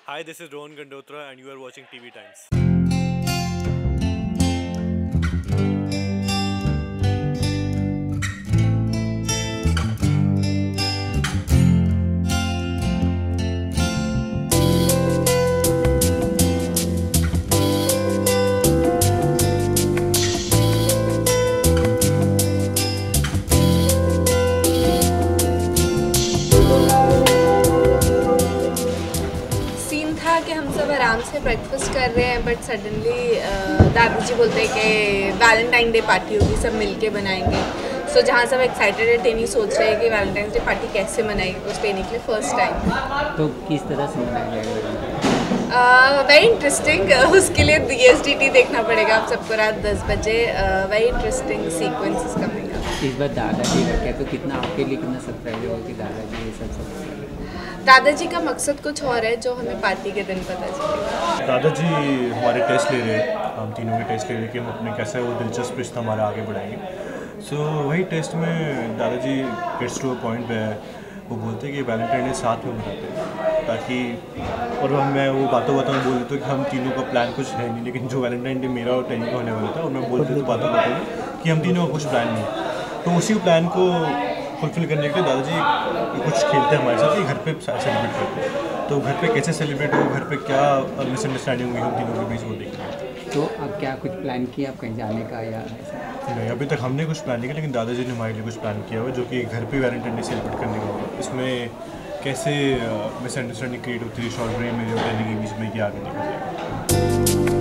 Hi, this is Rohan Gandotra and you are watching TV Times. Scene था कि हम सब आराम से ब्रेकफास्ट कर रहे हैं बट सडनली दादाजी बोलते हैं कि वैलेंटाइन डे पार्टी होगी, सब मिलके बनाएंगे। सो जहाँ सब एक्साइटेड है टेनी सोच रहे हैं कि वैलेंटाइन डे पार्टी कैसे मनाएंगे उस टेनी के लिए फर्स्ट टाइम। तो किस तरह से मनाया जाएगा? Very interesting. उसके लिए DSDT देखना पड़ेगा आप सबको रात 10 बजे। Very interesting sequence is coming up. इस बार दादाजी का क्या, तो कितना आपके लिए कितना सरप्राइज होगा कि दादाजी ये सब दादाजी का मकसद कुछ और है जो हमें पार्टी के दिन पता चलेगा। दादाजी हमारे टेस्ट ले रहे हैं, हम तीनों के टेस्ट ले रहे हैं कि हम अपने कैसा वो दिलचस्प रिश्ता हमारा आगे बढ़ाएंगे। सो वही टेस्ट में दादाजी गेट्स टू अ पॉइंट पे वो बोलते हैं कि वैलेंटाइन डे साथ में मनाते हैं ताकि, और मैं वो बातों में बोल देता हूँ कि हम तीनों का प्लान कुछ है नहीं, लेकिन जो वैलेंटाइन डे मेरा और टेनी का होने वाला था और मैं बोल देता बातों में कि हम तीनों का कुछ प्लान नहीं। तो उसी प्लान को फुलफिल करने के लिए दादाजी कुछ खेलते हैं हमारे साथ कि घर पे सेलिब्रेट करते हैं। तो घर पे कैसे सेलिब्रेट हो, घर पे क्या मिसअंडरस्टैंडिंग हुई हम तीनों के बीच, वो देखेंगे। तो अब क्या कुछ प्लान किया आप कहीं जाने का या ऐसा? नहीं, अभी तक हमने कुछ प्लान नहीं किया, लेकिन दादाजी ने हमारे लिए कुछ प्लान किया हुआ जो कि घर पे वैलेंटाइन डे सेलिब्रेट करने का होगा। इसमें कैसे मिसअंडरस्टैंडिंग क्रिएट होती है शॉर्ट ब्रेन में और टेनी के बीच में, ये आगे देखा जाएगा।